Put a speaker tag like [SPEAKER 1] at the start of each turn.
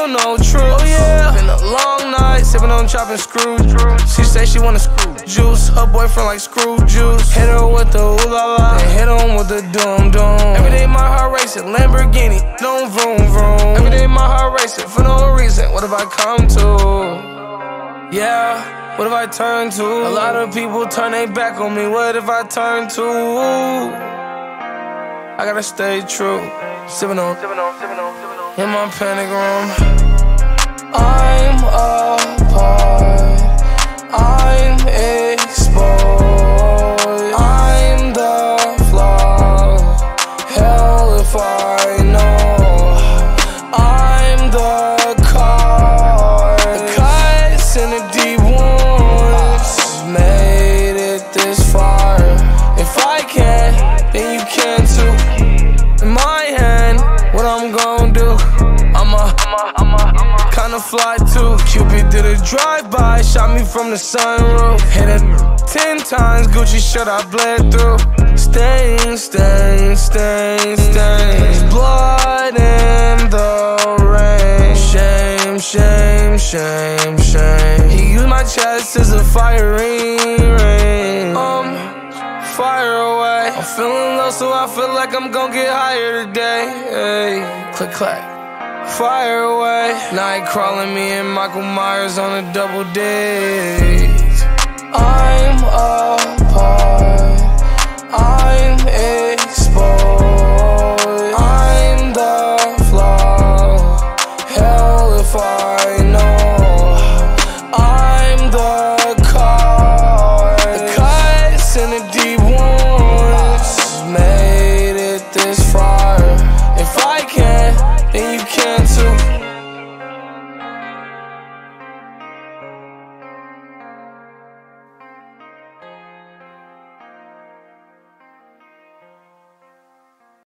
[SPEAKER 1] don't know truth. Oh yeah, been a long night, sipping on chopping screw. She say she wanna screw juice, her boyfriend like screw juice. Hit her with the ooh la la, then hit him with the doom doom. Every day my heart racing, Lamborghini, no vroom vroom. Every day my heart racing for no reason. What have I come to? Yeah, what have I turned to? A lot of people turn their back on me. What if I turn to? I gotta stay true. Sippin' on in my panic room. I'm apart, I'm exposed, I'm the flaw. Hell if I know, I'm the cause. The cuts and the deep wounds made it this far. If I can, then you can too. In my hand, what I'm gon' do? I'm kinda fly too. Cupid did a drive-by, shot me from the sunroof. Hit it 10 times, Gucci shirt I bled through. Stains, stains, stains, stains. Blood in the rain. Shame, shame, shame, shame. He used my chest as a firing range. Fire away. I'm feeling low, so I feel like I'm gon' get higher today. Hey, click clack. Fire away. Night crawling, me and Michael Myers on a double date. I'm